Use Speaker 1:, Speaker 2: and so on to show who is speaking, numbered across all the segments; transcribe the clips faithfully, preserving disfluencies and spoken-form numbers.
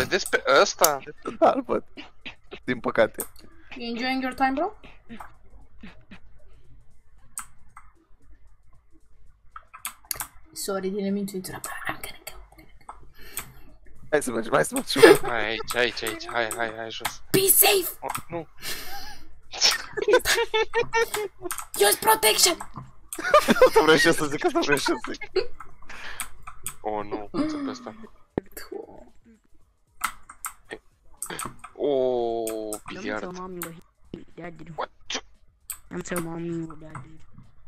Speaker 1: vedeți pe ăsta?
Speaker 2: Da, îl văd. Din păcate.
Speaker 3: You enjoying your time, bro? Sorry, didn't mean to interrupt. I'm gonna go.
Speaker 2: Hai să mergem, hai să mergem.
Speaker 1: Hai aici, aici, aici, hai, hai, hai jos.
Speaker 3: Be safe!
Speaker 1: Oh, nu.
Speaker 3: Use protection!
Speaker 2: Asta vreau și eu să zic, asta vreau și eu să zic.
Speaker 1: Oh, nu, uite pe ăsta. Oh, biliard. What?
Speaker 4: I'm telling mommy what that did.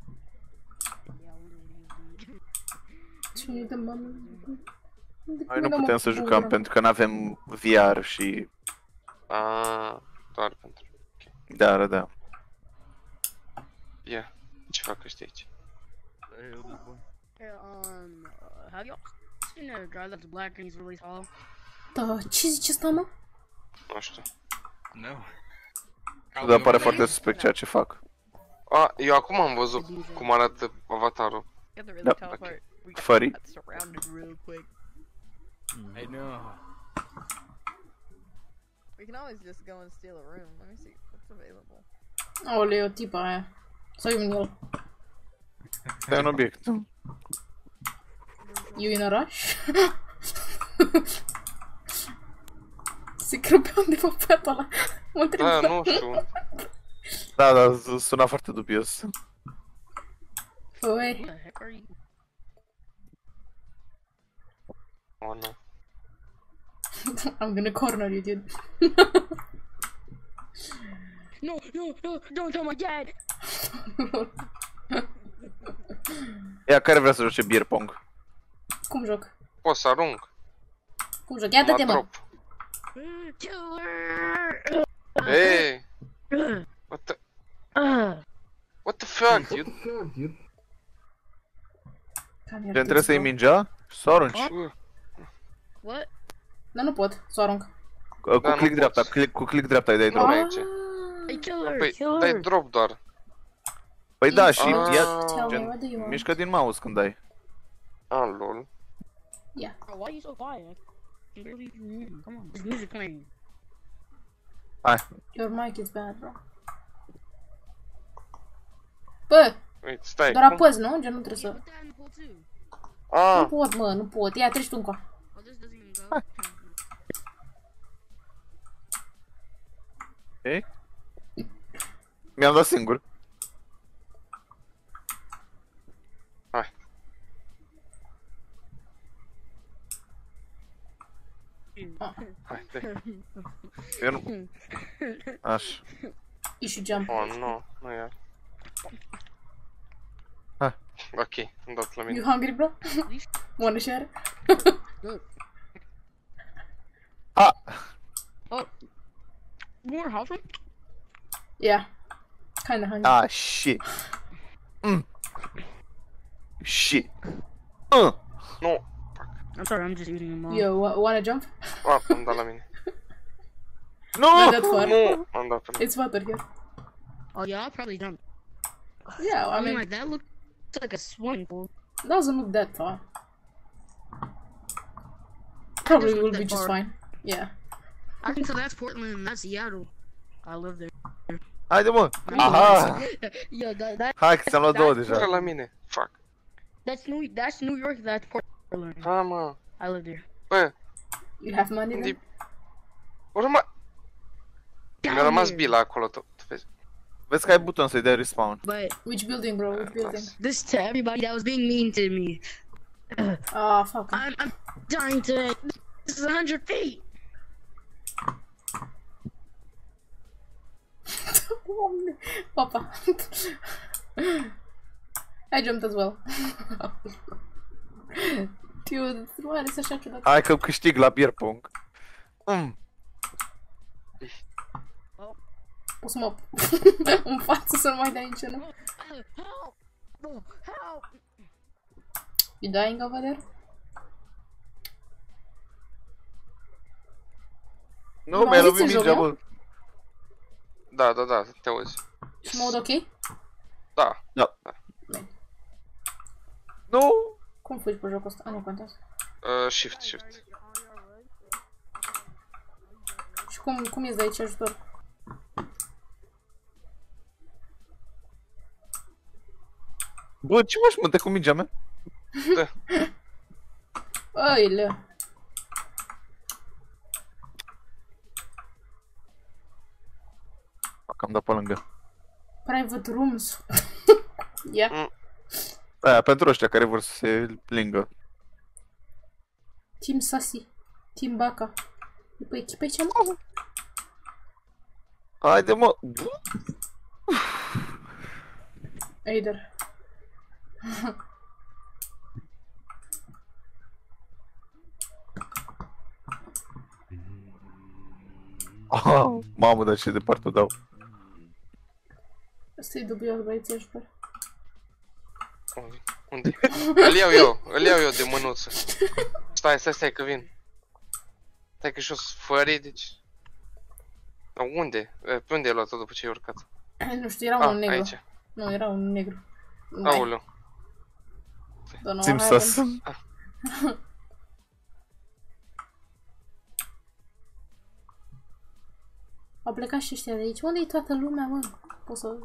Speaker 3: Cine de mami?
Speaker 2: Noi nu putem să jucăm pentru că n-avem V R și...
Speaker 1: Ah, doar pentru...
Speaker 2: Da, da, da.
Speaker 1: Ia, ce fac ăștia aici?
Speaker 4: Um, have y'all seen a guy that's black and he's really tall?
Speaker 3: Da, ce zice asta, mă?
Speaker 1: Nu știu.
Speaker 2: Dar pare foarte suspect ceea ce fac.
Speaker 1: Ah, eu acum am văzut cum arată avatarul.
Speaker 2: Da, furry.
Speaker 5: I know.
Speaker 6: We can always just go and steal a room. Let me see what's available.
Speaker 3: Aoleu, tipa aia. Sau e un el?
Speaker 2: E un obiect.
Speaker 3: You in a rush? Se crăpea undeva pe ăla. Mă
Speaker 1: Da,
Speaker 3: întreb.
Speaker 1: nu știu.
Speaker 2: Da, da, suna foarte dubios.
Speaker 3: Păi,
Speaker 1: Oh, nu.
Speaker 3: I'm gonna corner you, dude.
Speaker 4: No, no, no, don't tell my dad!
Speaker 2: Ia, care vrea să joace beer pong?
Speaker 3: Cum joc?
Speaker 1: Pot să arunc.
Speaker 3: Cum joc? Ia dă-te, mă.
Speaker 1: Drop. Hey! What the... What the fuck, dude?
Speaker 3: Cam
Speaker 2: Gen, trebuie să iei mingea și să o arunci.
Speaker 4: What?
Speaker 3: Dar nu pot să o arunc.
Speaker 2: Cu
Speaker 1: Da, nu
Speaker 2: click dreapta,
Speaker 1: poți.
Speaker 2: click, cu click dreapta îi dai drop.
Speaker 1: Nu aici.
Speaker 4: Hey, kill her,
Speaker 1: Păi,
Speaker 4: kill
Speaker 1: dai
Speaker 4: her!
Speaker 1: drop doar.
Speaker 2: Păi da, și
Speaker 1: Ah.
Speaker 2: ia,
Speaker 3: Tell me,
Speaker 2: gen,
Speaker 3: what do you want?
Speaker 2: mișcă din mouse când dai.
Speaker 1: Ah, lol.
Speaker 3: Yeah.
Speaker 4: Bro, why are you so quiet? You barely even hear me. Come on, there's music playing.
Speaker 2: Hai.
Speaker 3: Your mic is bad, bro. Bă,
Speaker 1: Uite, stai,
Speaker 3: doar
Speaker 1: cum?
Speaker 3: apăs, nu? Gen, nu trebuie să...
Speaker 4: Put that in the pool too.
Speaker 3: Nu
Speaker 1: Ah,
Speaker 3: pot, mă, nu pot. Ia, treci tu încoa.
Speaker 4: Oh, this doesn't even go.
Speaker 2: Ok? Mi-am dat singur.
Speaker 1: hai. Hai, dai.
Speaker 2: Eu nu... Așa.
Speaker 3: You should jump.
Speaker 1: Oh, nu, nu iar.
Speaker 2: Hai.
Speaker 1: Ok, îmi dat la mine.
Speaker 3: You hungry, bro? Wanna share?
Speaker 2: Ah!
Speaker 4: Oh. More house?
Speaker 3: Yeah. Kinda hungry.
Speaker 2: Ah, shit. Mm. Shit. Uh.
Speaker 1: Nu.
Speaker 4: I'm sorry, I'm just eating them all.
Speaker 3: Yo, wa- wanna jump?
Speaker 1: Ah, am dat la mine.
Speaker 2: Nu!
Speaker 3: Not that far.
Speaker 1: Nu, am dat pe mine.
Speaker 3: It's water here.
Speaker 4: Oh yeah, I'll probably jump.
Speaker 3: Yeah, I
Speaker 4: I mean,
Speaker 3: mean,
Speaker 4: like that looks like a swimming pool.
Speaker 3: doesn't look that far. Probably
Speaker 4: Doesn't
Speaker 3: will
Speaker 4: look
Speaker 3: be
Speaker 4: that
Speaker 3: just
Speaker 4: far.
Speaker 3: fine. Yeah.
Speaker 4: I can tell that's Portland and that's Seattle. I live there.
Speaker 2: Haide, mă! Aha!
Speaker 4: Yeah, that, that
Speaker 2: Hai că ți-am luat două
Speaker 1: Intră
Speaker 2: deja.
Speaker 1: la mine. Fuck.
Speaker 4: that's New that's New York. That's Portland.
Speaker 1: Ha, mă.
Speaker 4: I live there.
Speaker 1: Bă,
Speaker 3: You have money then?
Speaker 1: unde... Urma... Mi-a rămas bila acolo, tu, tu vezi.
Speaker 2: Vezi că ai buton să-i dai respawn.
Speaker 4: But
Speaker 3: Which building, bro? Which building?
Speaker 4: this to everybody that was being mean to me.
Speaker 3: Ah, fuck.
Speaker 4: I'm I'm dying to. This is a hundred feet.
Speaker 3: Papa. I jumped as well. Dude, nu are să așa ciudat.
Speaker 2: Hai că câștig la beer pong. Mm.
Speaker 3: O să mă... în față să nu mai dai nici nu.
Speaker 4: Help! Oh, help!
Speaker 3: You dying over there?
Speaker 2: Nu,
Speaker 3: Nu
Speaker 2: mi-a
Speaker 3: auziți
Speaker 2: lovit
Speaker 3: în
Speaker 2: mingea,
Speaker 3: joc,
Speaker 2: bă.
Speaker 1: Da, da, da, te auzi.
Speaker 3: Și mod ok?
Speaker 1: Da.
Speaker 2: Da.
Speaker 3: Bine.
Speaker 2: Nu!
Speaker 3: Cum fugi pe jocul ăsta? A, nu contează.
Speaker 1: Uh, shift, shift.
Speaker 3: cum, cum îți de aici ajutor?
Speaker 2: Bă, ce faci, mă, de cu mingea mea?
Speaker 1: Da.
Speaker 3: Oile.
Speaker 2: Că am dat pe lângă.
Speaker 3: Private rooms. Ia.
Speaker 1: Mm.
Speaker 2: Aia, pentru ăștia care vor să se lingă.
Speaker 3: Team Sassy. Team Baca. E pe echipă aici, mă?
Speaker 2: Haide, mă!
Speaker 3: Eider.
Speaker 2: Ah, mamă, dar ce departe o dau.
Speaker 3: Asta e dubios, băieții ajutor.
Speaker 1: Unde? Îl iau eu, îl iau eu de mânuță. Stai, stai, stai că vin. Stai că și-o sfării, deci... Dar unde? Pe unde ai luat-o după ce ai urcat?
Speaker 3: Nu știu, era
Speaker 1: Ah,
Speaker 3: un negru.
Speaker 1: aici.
Speaker 3: Nu, era un negru.
Speaker 1: Aoleu.
Speaker 2: Țim sas.
Speaker 3: Au plecat și ăștia de aici. Unde-i toată lumea, mă? Pot să...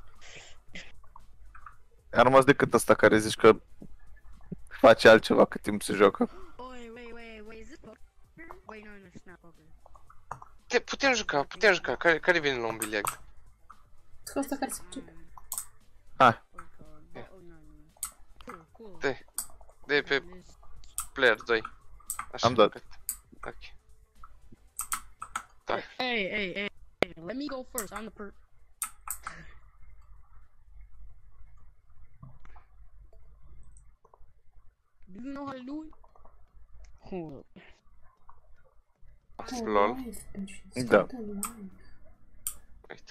Speaker 2: A rămas decât ăsta care zici că face altceva cât timp se joacă.
Speaker 4: Wait, wait, wait, wait, is this poker? Wait, no, no, it's not poker.
Speaker 1: Te, putem juca, putem juca. Care, care vine la un biliard?
Speaker 3: Că ăsta care se pricepe.
Speaker 2: Hai.
Speaker 4: Oh, oh, no, no. Cool, cool.
Speaker 1: De, de pe player doi. Așa,
Speaker 2: Am dat.
Speaker 1: pe- Ok. Da.
Speaker 4: Hey, hey, hey, hey, let me go first. I'm the per. Do you know how to do it? Hold up.
Speaker 1: Lol.
Speaker 2: Da.
Speaker 1: Uite.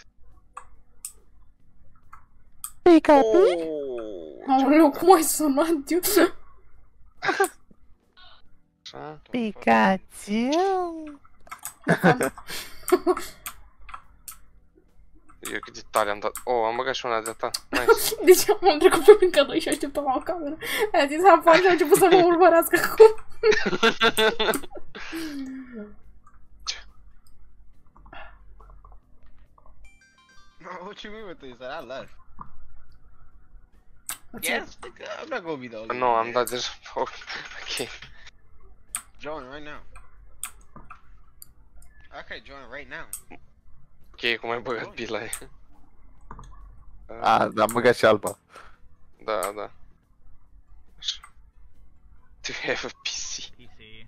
Speaker 2: Picapi?
Speaker 1: Oh,
Speaker 3: Aoleu, cum ai sunat, eu?
Speaker 1: așa.
Speaker 2: Picatiu.
Speaker 1: Eu cât de tare am dat. Oh, am băgat și una de-a ta. Nice.
Speaker 3: Deci am trecut pe prin cadou și așteptam la cameră. Aia zis, apoi și a început să mă urmărească acum.
Speaker 5: What you mean with this? I left.
Speaker 3: Ce?
Speaker 5: Yes, nigga, I'm not gonna be the only
Speaker 1: Nu,
Speaker 5: one
Speaker 1: am
Speaker 5: there.
Speaker 1: dat deja. Ok.
Speaker 5: Join right now. Okay, join right now.
Speaker 1: Ok, cum ai băgat bila aia.
Speaker 2: A, am băgat și alba.
Speaker 1: Da, da. Așa. Do you have a P C?
Speaker 7: P C.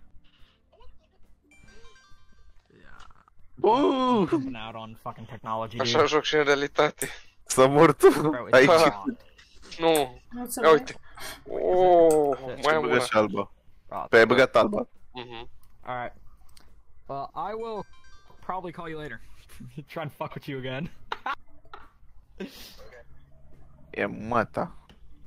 Speaker 2: Uuuu,
Speaker 7: Jumping out on fucking technology,
Speaker 1: Așa
Speaker 7: dude.
Speaker 1: joc și în realitate.
Speaker 2: s-a mort tu.
Speaker 7: Bro, it's
Speaker 2: Aici.
Speaker 7: beyond.
Speaker 1: Nu.
Speaker 3: Nu
Speaker 1: Ia
Speaker 3: înțeleg.
Speaker 1: uite. Oh,
Speaker 7: Și
Speaker 1: mai
Speaker 2: Am
Speaker 1: am
Speaker 2: băgat
Speaker 1: una.
Speaker 2: și alba.
Speaker 7: Oh,
Speaker 2: Pe ai băgat alba.
Speaker 1: Mhm.
Speaker 7: Alright. Well, I will probably call you later. Try and fuck with you again.
Speaker 2: E mata.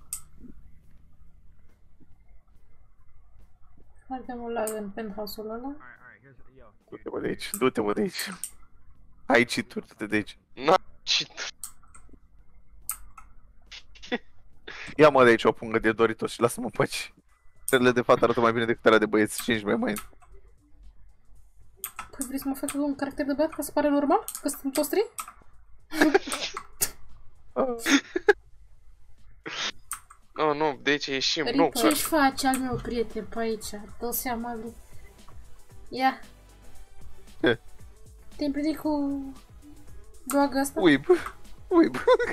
Speaker 3: Foarte mult lag în penthouse-ul ăla.
Speaker 7: Alright, alright, here's yo.
Speaker 2: Du-te mă de aici, du-te mă de aici. Ai cheat-uri, du-te de aici.
Speaker 1: Na, cheat.
Speaker 2: Ia mă de aici o pungă de Doritos și lasă-mă în pace. Cele de fată arată mai bine decât alea de băieți, cinci mai mai.
Speaker 3: Păi vrei să mă fac eu un caracter de băiat ca să pare normal? Că suntem toți trei?
Speaker 1: Nu, nu, de aici ieșim, nu.
Speaker 3: Rico, ce-și face al meu prieten pe aici? Dă seama lui. Ia.
Speaker 2: Ce?
Speaker 3: Te-ai împlinit cu... doagă asta?
Speaker 2: Uib. Uib.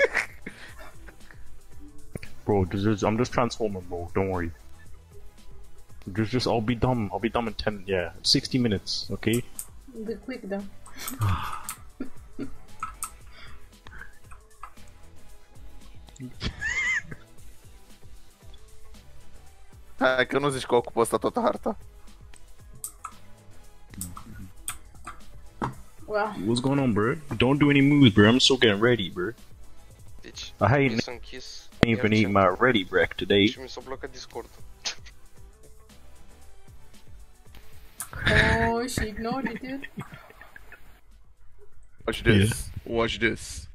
Speaker 8: Bro, this is, I'm just transforming, bro. Don't worry. Just, just, I'll be done. I'll be done in ten, yeah, sixty minutes. Okay.
Speaker 3: De quick, da.
Speaker 2: Hai că nu zici că ocupă asta toată harta.
Speaker 3: Wow.
Speaker 8: What's going on, bro? Don't do any moves, bro. I'm still getting ready, bro.
Speaker 1: Deci,
Speaker 8: I ain't
Speaker 1: mi s-a închis.
Speaker 8: even eat my ready break today.
Speaker 1: Și mi s-a blocat Discord-ul.
Speaker 3: Oh, she ignored it, dude.
Speaker 2: Watch this. Watch this.